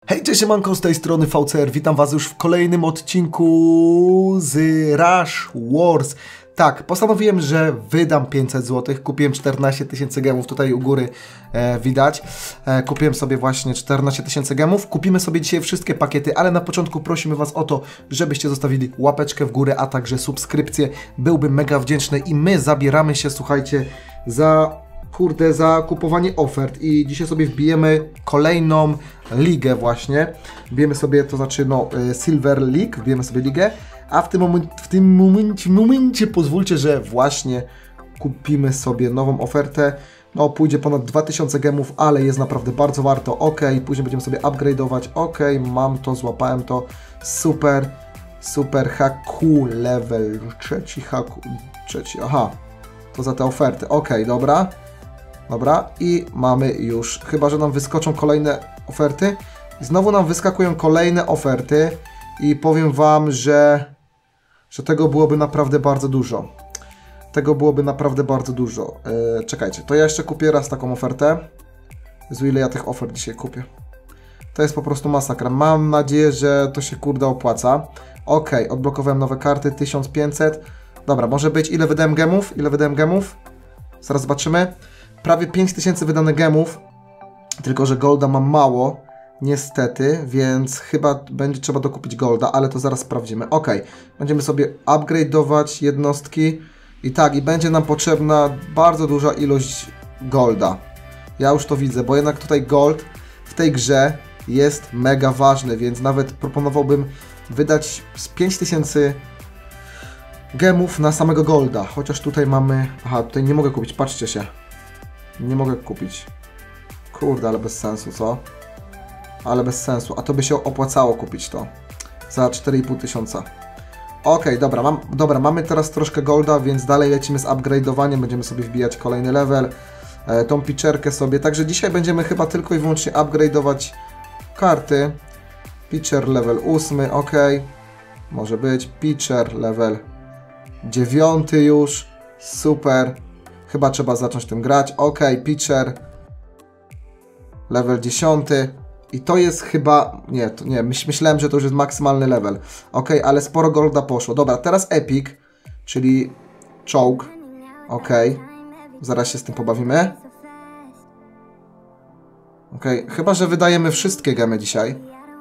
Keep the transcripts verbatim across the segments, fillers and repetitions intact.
Hej, cześć, siemanko, z tej strony V C R, witam was już w kolejnym odcinku z Rush Wars. Tak, postanowiłem, że wydam pięćset złotych, kupiłem czternaście tysięcy gemów, tutaj u góry e, widać. E, kupiłem sobie właśnie czternaście tysięcy gemów, kupimy sobie dzisiaj wszystkie pakiety, ale na początku prosimy was o to, żebyście zostawili łapeczkę w górę, a także subskrypcję, byłbym mega wdzięczny i my zabieramy się, słuchajcie, za... kurde, za kupowanie ofert i dzisiaj sobie wbijemy kolejną ligę właśnie. Wbijemy sobie, to znaczy no Silver League, wbijemy sobie ligę, a w tym, moment, w tym momencie, momencie pozwólcie, że właśnie kupimy sobie nową ofertę. No pójdzie ponad dwa tysiące gemów, ale jest naprawdę bardzo warto. Ok, później będziemy sobie upgrade'ować. Ok, mam to, złapałem to. Super, super haku level trzeci, haku trzeci, aha. To za te oferty. Ok, dobra. Dobra, i mamy już, chyba że nam wyskoczą kolejne oferty. Znowu nam wyskakują kolejne oferty i powiem wam, że, że tego byłoby naprawdę bardzo dużo. Tego byłoby naprawdę bardzo dużo. Yy, czekajcie, to ja jeszcze kupię raz taką ofertę. Z ile ja tych ofert dzisiaj kupię. To jest po prostu masakra. Mam nadzieję, że to się kurde opłaca. Ok, odblokowałem nowe karty, tysiąc pięćset. Dobra, może być. Ile wydałem gemów? Ile wydałem gemów? Zaraz zobaczymy. Prawie pięć tysięcy wydane gemów, tylko że golda mam mało, niestety, więc chyba będzie trzeba dokupić golda, ale to zaraz sprawdzimy. Ok, będziemy sobie upgrade'ować jednostki i tak, i będzie nam potrzebna bardzo duża ilość golda. Ja już to widzę, bo jednak tutaj gold w tej grze jest mega ważny, więc nawet proponowałbym wydać z pięć tysięcy gemów na samego golda, chociaż tutaj mamy... Aha, tutaj nie mogę kupić, patrzcie się. Nie mogę kupić. Kurde, ale bez sensu, co? Ale bez sensu. A to by się opłacało kupić to. Za cztery i pół tysiąca. Ok, dobra, mam, dobra, mamy teraz troszkę golda, więc dalej lecimy z upgrade'owaniem. Będziemy sobie wbijać kolejny level. E, tą pitcherkę sobie. Także dzisiaj będziemy chyba tylko i wyłącznie upgrade'ować karty. Pitcher level ósmy, ok. Może być. Pitcher level dziewiąty już. Super. Chyba trzeba zacząć tym grać. Ok, pitcher. Level dziesiąty. I to jest chyba... Nie, to nie, myśl, myślałem, że to już jest maksymalny level. Ok, ale sporo golda poszło. Dobra, teraz epic, czyli czołg. Ok, zaraz się z tym pobawimy. Ok, chyba że wydajemy wszystkie gemy dzisiaj.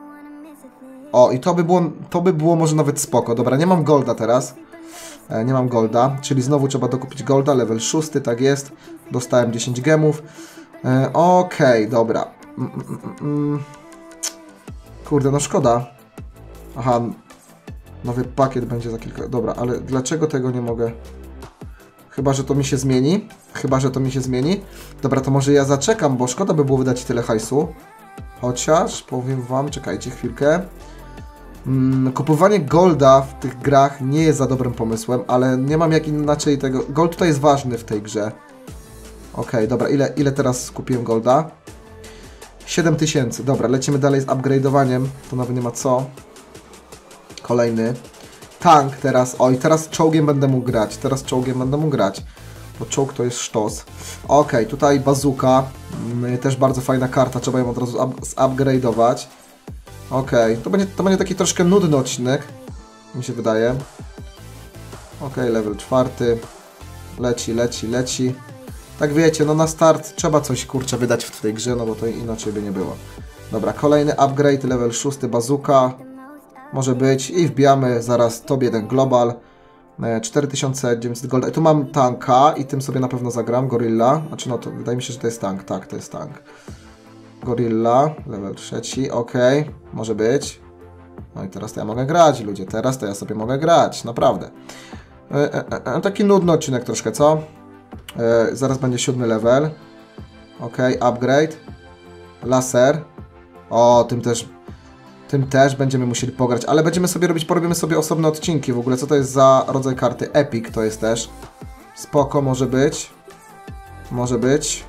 O, i to by było, to by było może nawet spoko. Dobra, nie mam golda teraz. Nie mam golda, czyli znowu trzeba dokupić golda, level szósty, tak jest. Dostałem dziesięć gemów. E, Okej, okay, dobra. Mm, mm, mm. Kurde, no szkoda. Aha, nowy pakiet będzie za kilka... Dobra, ale dlaczego tego nie mogę? Chyba, że to mi się zmieni. Chyba, że to mi się zmieni. Dobra, to może ja zaczekam, bo szkoda by było wydać tyle hajsu. Chociaż, powiem wam, czekajcie chwilkę. Kupowanie golda w tych grach nie jest za dobrym pomysłem, ale nie mam jak inaczej tego... Gold tutaj jest ważny w tej grze. Ok, dobra, ile, ile teraz kupiłem golda? siedem tysięcy, dobra, lecimy dalej z upgrade'owaniem, to nawet nie ma co. Kolejny. Tank teraz, oj, teraz czołgiem będę mógł grać, teraz czołgiem będę mógł grać. Bo czołg to jest sztos. Ok, tutaj bazuka, też bardzo fajna karta, trzeba ją od razu zupgrade'ować. Okej, okay. to, będzie, to będzie taki troszkę nudny odcinek, mi się wydaje. Okej, okay, level czwarty. Leci, leci, leci. Tak wiecie, no na start trzeba coś kurczę wydać w tej grze, no bo to inaczej by nie było. Dobra, kolejny upgrade, level szósty, bazuka. Może być i wbijamy zaraz top jeden global. cztery tysiące dziewięćset golda. I tu mam tanka i tym sobie na pewno zagram, gorilla. Znaczy no to wydaje mi się, że to jest tank, tak, to jest tank. Gorilla, level trzeci, ok, może być. No i teraz to ja mogę grać, ludzie, teraz to ja sobie mogę grać, naprawdę. E, e, e, taki nudny odcinek troszkę, co? E, zaraz będzie siódmy level. Ok, upgrade. Laser. O, tym też, tym też będziemy musieli pograć, ale będziemy sobie robić, porobimy sobie osobne odcinki w ogóle, co to jest za rodzaj karty? Epic to jest też. Spoko, może być. Może być.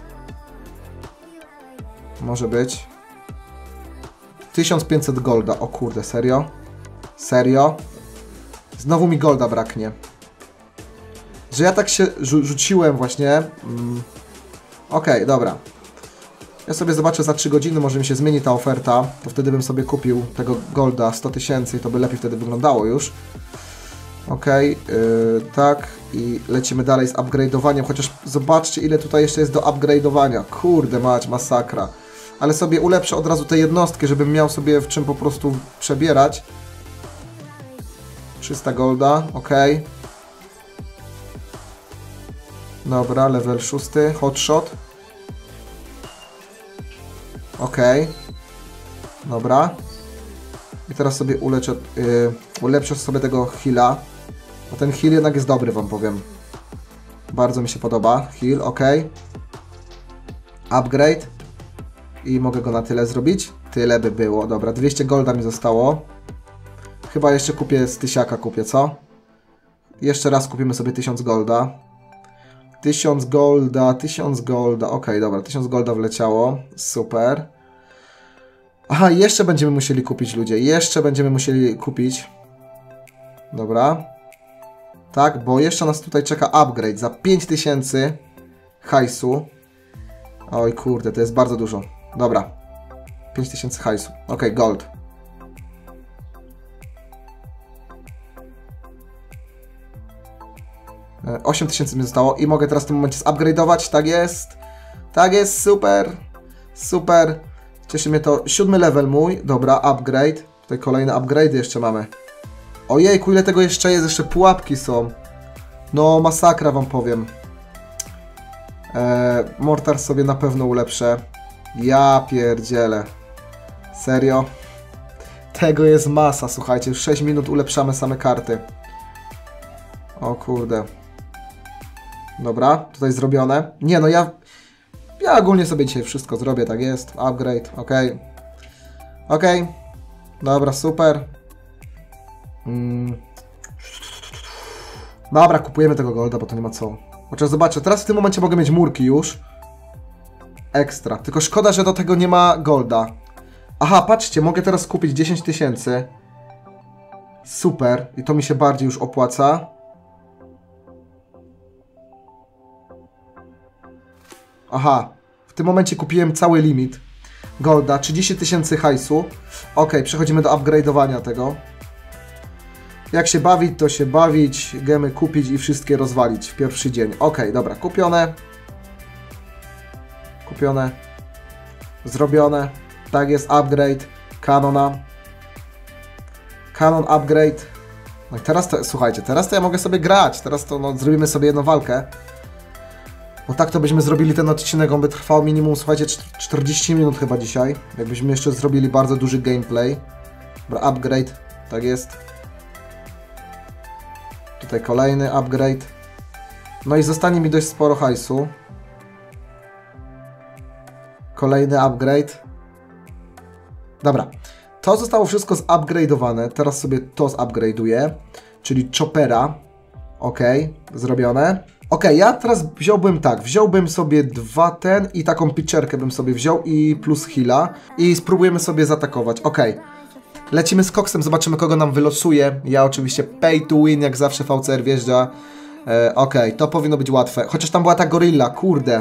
Może być. tysiąc pięćset golda. O kurde, serio? Serio? Znowu mi golda braknie. Że ja tak się rzu rzuciłem właśnie. Mm. Okej, okay, dobra. Ja sobie zobaczę za trzy godziny, może mi się zmieni ta oferta, to wtedy bym sobie kupił tego golda sto tysięcy i to by lepiej wtedy wyglądało już. Okej, okay, yy, tak i lecimy dalej z upgrade'owaniem, chociaż zobaczcie ile tutaj jeszcze jest do upgrade'owania. Kurde mać, masakra. Ale sobie ulepszę od razu te jednostki, żebym miał sobie w czym po prostu przebierać. trzysta golda, ok. Dobra, level szósty, hotshot. Ok. Dobra. I teraz sobie uleczę, yy, ulepszę sobie tego heala. Bo ten heal jednak jest dobry, wam powiem. Bardzo mi się podoba. Heal, ok. Upgrade. I mogę go na tyle zrobić. Tyle by było. Dobra, dwieście golda mi zostało. Chyba jeszcze kupię z tysiaka, kupię, co? Jeszcze raz kupimy sobie tysiąc golda. tysiąc golda, tysiąc golda. Ok, dobra, tysiąc golda wleciało. Super. Aha, jeszcze będziemy musieli kupić, ludzie. Jeszcze będziemy musieli kupić. Dobra. Tak, bo jeszcze nas tutaj czeka upgrade za pięć tysięcy hajsu. Oj kurde, to jest bardzo dużo. Dobra. pięć tysięcy hajsu. Ok, gold. osiem tysięcy mi zostało i mogę teraz w tym momencie zupgrade'ować. Tak jest. Tak jest, super. Super. Cieszy mnie to. Siódmy level mój. Dobra, upgrade. Tutaj kolejne upgrade jeszcze mamy. Ojejku, ile tego jeszcze jest? Jeszcze pułapki są. No, masakra wam powiem. Eee, Mortar sobie na pewno ulepszę. Ja pierdzielę. Serio? Tego jest masa, słuchajcie. Już sześć minut ulepszamy same karty. O kurde. Dobra, tutaj zrobione. Nie no, ja... Ja ogólnie sobie dzisiaj wszystko zrobię, tak jest. Upgrade, ok. Ok. Dobra, super. Mm. Dobra, kupujemy tego golda, bo to nie ma co. Chociaż zobaczę, teraz w tym momencie mogę mieć murki już. Ekstra. Tylko szkoda, że do tego nie ma golda. Aha, patrzcie, mogę teraz kupić dziesięć tysięcy. Super. I to mi się bardziej już opłaca. Aha. W tym momencie kupiłem cały limit golda. trzydzieści tysięcy hajsu. Ok, przechodzimy do upgrade'owania tego. Jak się bawić, to się bawić. Gemy kupić i wszystkie rozwalić w pierwszy dzień. Ok, dobra, kupione. Kupione. Zrobione. Tak jest, upgrade. Kanona. Kanon upgrade. No i teraz to, słuchajcie, teraz to ja mogę sobie grać. Teraz to, no, zrobimy sobie jedną walkę. Bo tak to byśmy zrobili ten odcinek, on by trwał minimum, słuchajcie, czterdzieści minut chyba dzisiaj. Jakbyśmy jeszcze zrobili bardzo duży gameplay. Dobra, upgrade. Tak jest. Tutaj kolejny upgrade. No i zostanie mi dość sporo hajsu. Kolejny upgrade. Dobra. To zostało wszystko zupgrade'owane. Teraz sobie to zupgrade'uję. Czyli choppera. Ok, zrobione. Ok, ja teraz wziąłbym tak. Wziąłbym sobie dwa ten i taką pitcherkę bym sobie wziął i plus heala. I spróbujemy sobie zaatakować. Ok. Lecimy z koksem, zobaczymy kogo nam wylosuje. Ja oczywiście pay to win, jak zawsze V C R wjeżdża. E, ok, to powinno być łatwe. Chociaż tam była ta gorilla, kurde.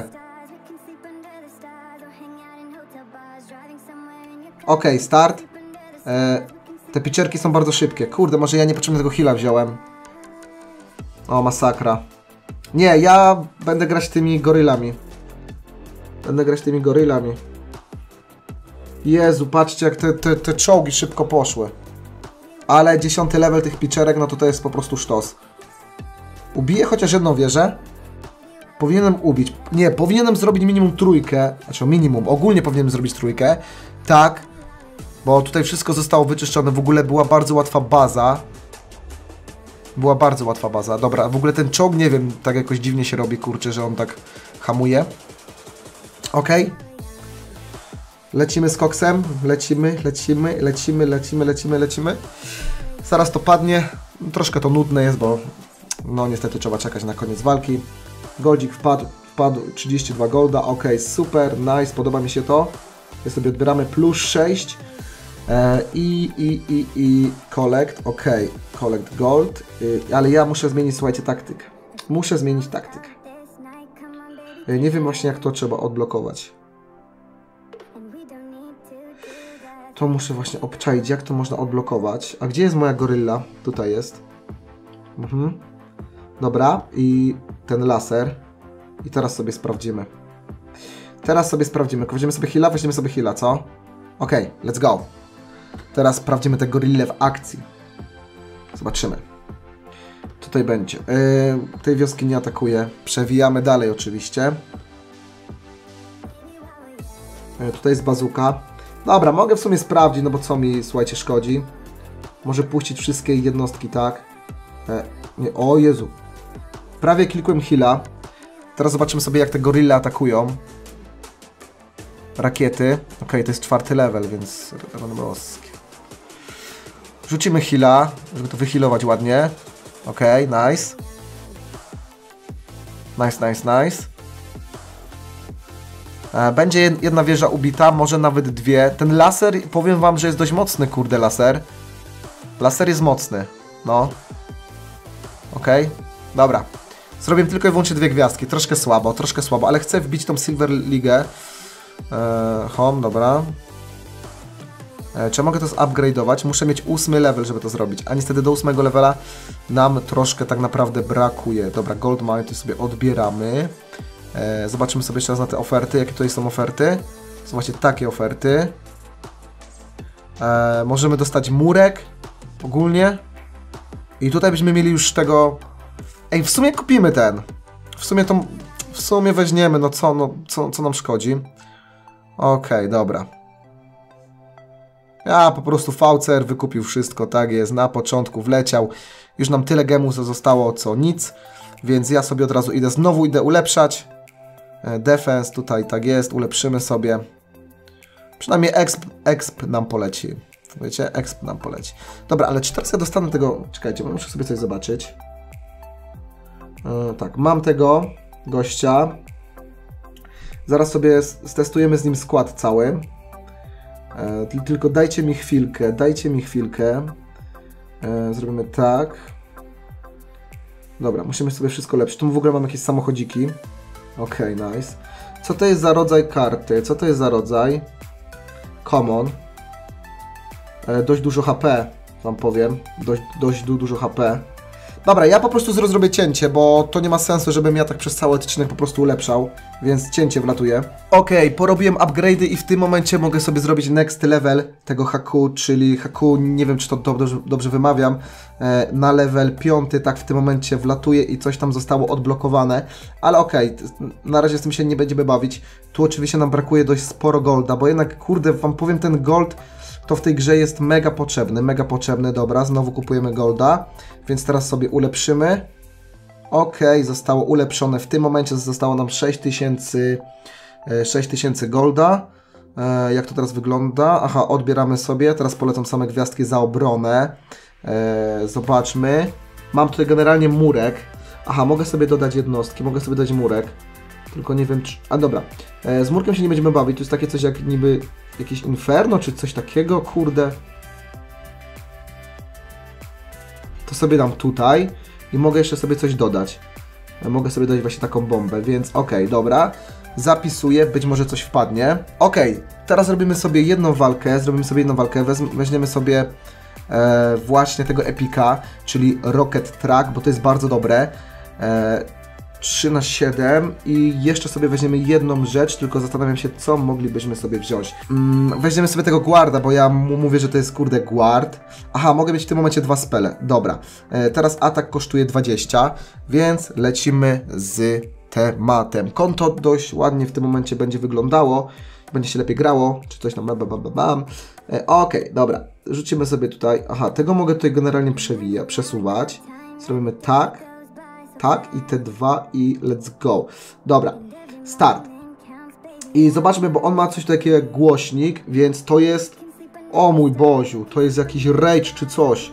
Ok, start. E, te pitcherki są bardzo szybkie. Kurde, może ja niepotrzebnie tego heala wziąłem. O, masakra. Nie, ja będę grać tymi gorylami. Będę grać tymi gorylami. Jezu, patrzcie jak te, te, te czołgi szybko poszły. Ale dziesiąty level tych pitcherek, no to to jest po prostu sztos. Ubiję chociaż jedną wieżę. Powinienem ubić. Nie, powinienem zrobić minimum trójkę. Znaczy minimum, ogólnie powinienem zrobić trójkę. Tak. Bo tutaj wszystko zostało wyczyszczone. W ogóle była bardzo łatwa baza. Była bardzo łatwa baza. Dobra, w ogóle ten czołg, nie wiem, tak jakoś dziwnie się robi, kurczę, że on tak hamuje. Ok. Lecimy z koksem. Lecimy, lecimy, lecimy, lecimy, lecimy, lecimy. Zaraz to padnie. Troszkę to nudne jest, bo no niestety trzeba czekać na koniec walki. Goldzik wpadł, wpadł trzydzieści dwa golda. Ok, super, nice, podoba mi się to. My sobie odbieramy plus sześć. E, I, i, i, i collect, ok, collect gold, y, ale ja muszę zmienić, słuchajcie, taktykę. Muszę zmienić taktykę. Y, nie wiem właśnie jak to trzeba odblokować. To muszę właśnie obczaić, jak to można odblokować. A gdzie jest moja gorylla? Tutaj jest. Mhm. Dobra, i ten laser. I teraz sobie sprawdzimy. Teraz sobie sprawdzimy. Weźmiemy sobie heala, weźmiemy sobie heala, co? Okej, okay, let's go. Teraz sprawdzimy tę gorillę w akcji. Zobaczymy. Tutaj będzie. Yy, tej wioski nie atakuje. Przewijamy dalej oczywiście. Yy, tutaj jest bazuka. Dobra, mogę w sumie sprawdzić, no bo co mi, słuchajcie, szkodzi. Może puścić wszystkie jednostki, tak? Yy, nie, o Jezu. Prawie klikłem heala. Teraz zobaczymy sobie, jak te gorille atakują. Rakiety. Ok, to jest czwarty level, więc... Rzucimy heala, żeby to wyhealować ładnie. Ok, nice. Nice, nice, nice. Będzie jedna wieża ubita, może nawet dwie. Ten laser, powiem wam, że jest dość mocny, kurde, laser. Laser jest mocny, no. Ok, dobra. Zrobię tylko i wyłącznie dwie gwiazdki, troszkę słabo, troszkę słabo, ale chcę wbić tą Silver Ligę. Eee, home, dobra. Eee, czy ja mogę to zupgrade'ować? Muszę mieć ósmy level, żeby to zrobić, a niestety do ósmego levela nam troszkę tak naprawdę brakuje. Dobra, Gold Mine to sobie odbieramy. Eee, zobaczymy sobie jeszcze raz na te oferty, jakie tutaj są oferty. Są właśnie takie oferty. Eee, możemy dostać murek ogólnie. I tutaj byśmy mieli już tego... Ej, w sumie kupimy ten. W sumie to... W sumie weźmiemy, no co, no, co, co nam szkodzi. Okej, okay, dobra. Ja po prostu V C R wykupił wszystko, tak jest, na początku wleciał. Już nam tyle gemów zostało, co nic. Więc ja sobie od razu idę, znowu idę ulepszać. Defense tutaj tak jest, ulepszymy sobie. Przynajmniej exp, exp nam poleci. Wiecie, exp nam poleci. Dobra, ale czy teraz ja dostanę tego... Czekajcie, muszę sobie coś zobaczyć. Yy, tak, mam tego gościa. Zaraz sobie stestujemy z nim skład cały. Yy, tylko dajcie mi chwilkę, dajcie mi chwilkę. Yy, zrobimy tak. Dobra, musimy sobie wszystko lepszyć. Tu w ogóle mam jakieś samochodziki. Okej, okay, nice. Co to jest za rodzaj karty? Co to jest za rodzaj? Common. Yy, dość dużo H P, wam powiem. Dość, dość du dużo H P. Dobra, ja po prostu zrobię cięcie, bo to nie ma sensu, żebym ja tak przez cały odcinek po prostu ulepszał, więc cięcie wlatuje. Okej, okay, porobiłem upgrade'y i w tym momencie mogę sobie zrobić next level tego haku, czyli haku, nie wiem czy to dobrze, dobrze wymawiam, e, na level piąty, tak w tym momencie wlatuje i coś tam zostało odblokowane, ale okej, okay, na razie z tym się nie będziemy bawić. Tu oczywiście nam brakuje dość sporo golda, bo jednak, kurde, wam powiem, ten gold to w tej grze jest mega potrzebny, mega potrzebny, dobra, znowu kupujemy golda, więc teraz sobie ulepszymy. Ok, zostało ulepszone, w tym momencie zostało nam sześć tysięcy golda. E, jak to teraz wygląda? Aha, odbieramy sobie, teraz polecam same gwiazdki za obronę. E, zobaczmy. Mam tutaj generalnie murek. Aha, mogę sobie dodać jednostki, mogę sobie dać murek. Tylko nie wiem czy... A dobra, e, z murkiem się nie będziemy bawić, to jest takie coś jak niby jakieś inferno, czy coś takiego, kurde. To sobie dam tutaj i mogę jeszcze sobie coś dodać. E, mogę sobie dać właśnie taką bombę, więc okej, okay, dobra. Zapisuję, być może coś wpadnie. Okej, okay, teraz robimy sobie jedną walkę, zrobimy sobie jedną walkę, Wez weźmiemy sobie e, właśnie tego epika, czyli Rocket Track, bo to jest bardzo dobre. E, trzy na siedem i jeszcze sobie weźmiemy jedną rzecz, tylko zastanawiam się, co moglibyśmy sobie wziąć. Mm, weźmiemy sobie tego guarda, bo ja mu mówię, że to jest, kurde, guard. Aha, mogę mieć w tym momencie dwa spele. Dobra, e, teraz atak kosztuje dwadzieścia, więc lecimy z tematem. Konto dość ładnie w tym momencie będzie wyglądało, będzie się lepiej grało, czy coś tam, bam, bam, bam, bam. E, Okej, okay, dobra, rzucimy sobie tutaj, aha, tego mogę tutaj generalnie przewijać, przesuwać. Zrobimy tak. Tak, i te dwa i let's go. Dobra, start. I zobaczmy, bo on ma coś takiego jak głośnik, więc to jest... O mój Boziu, to jest jakiś rage czy coś.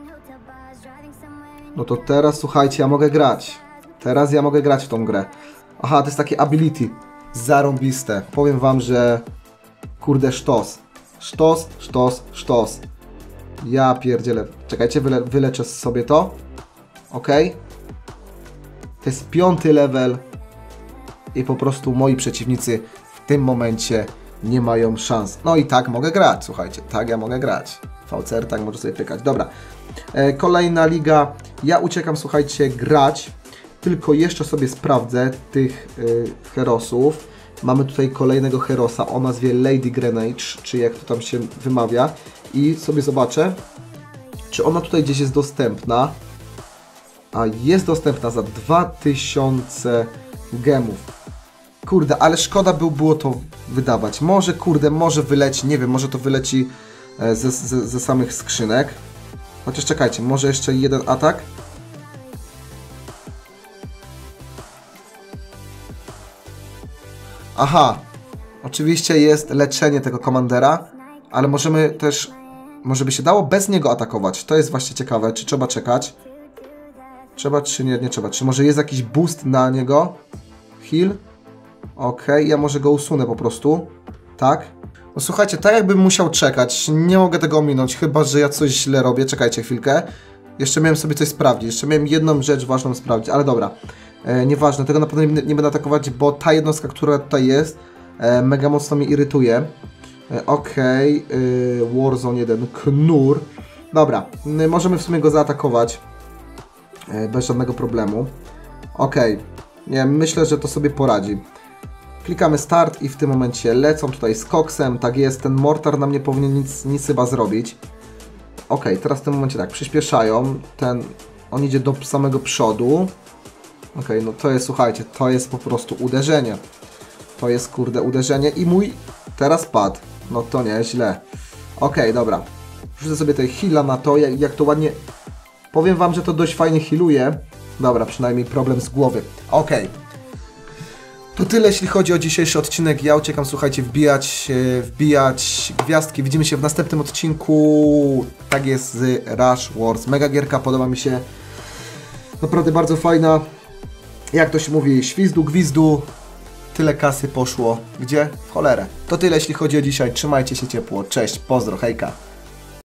No to teraz, słuchajcie, ja mogę grać. Teraz ja mogę grać w tą grę. Aha, to jest takie ability. Zarąbiste. Powiem wam, że... Kurde, sztos. Sztos, sztos, sztos. Ja pierdzielę. Czekajcie, wyle wyleczę sobie to. Okej. Okay. To jest piąty level i po prostu moi przeciwnicy w tym momencie nie mają szans. No i tak mogę grać, słuchajcie, tak ja mogę grać. V C R tak może sobie pykać. Dobra, e, kolejna liga. Ja uciekam, słuchajcie, grać. Tylko jeszcze sobie sprawdzę tych y, herosów. Mamy tutaj kolejnego herosa o nazwie Lady Grenade, czy jak to tam się wymawia. I sobie zobaczę, czy ona tutaj gdzieś jest dostępna. A jest dostępna za dwa tysiące gemów. Kurde, ale szkoda by było to wydawać. Może, kurde, może wyleci, nie wiem, może to wyleci ze, ze, ze samych skrzynek. Chociaż czekajcie, może jeszcze jeden atak. Aha, oczywiście jest leczenie tego komandera, ale możemy też, może by się dało bez niego atakować. To jest właśnie ciekawe, czy trzeba czekać. Trzeba, czy nie, nie trzeba. Czy może jest jakiś boost na niego? Heal? Ok, ja może go usunę po prostu. Tak. No słuchajcie, tak jakbym musiał czekać. Nie mogę tego ominąć, chyba że ja coś źle robię. Czekajcie chwilkę. Jeszcze miałem sobie coś sprawdzić. Jeszcze miałem jedną rzecz ważną sprawdzić, ale dobra. E, nieważne, tego na pewno nie, nie będę atakować, bo ta jednostka, która tutaj jest, e, mega mocno mnie irytuje. E, ok, e, Warzone jeden, Knur. Dobra, e, możemy w sumie go zaatakować. E, bez żadnego problemu. Ok, nie, myślę, że to sobie poradzi. Klikamy start i w tym momencie lecą tutaj z koksem. Tak jest, ten mortar nam nie powinien nic, nic chyba zrobić. Ok, teraz w tym momencie tak, przyspieszają. Ten, on idzie do samego przodu. Ok, no to jest, słuchajcie, to jest po prostu uderzenie. To jest, kurde, uderzenie i mój teraz padł. No to nieźle. Ok, dobra. Wrzucę sobie tutaj heala na to, jak, jak to ładnie... Powiem wam, że to dość fajnie healuje. Dobra, przynajmniej problem z głowy. Ok. To tyle, jeśli chodzi o dzisiejszy odcinek. Ja uciekam, słuchajcie, wbijać, wbijać gwiazdki. Widzimy się w następnym odcinku. Tak jest z Rush Wars. Mega gierka, podoba mi się. Naprawdę bardzo fajna. Jak to się mówi, świzdu, gwizdu. Tyle kasy poszło. Gdzie? W cholerę. To tyle, jeśli chodzi o dzisiaj. Trzymajcie się ciepło. Cześć, pozdro, hejka.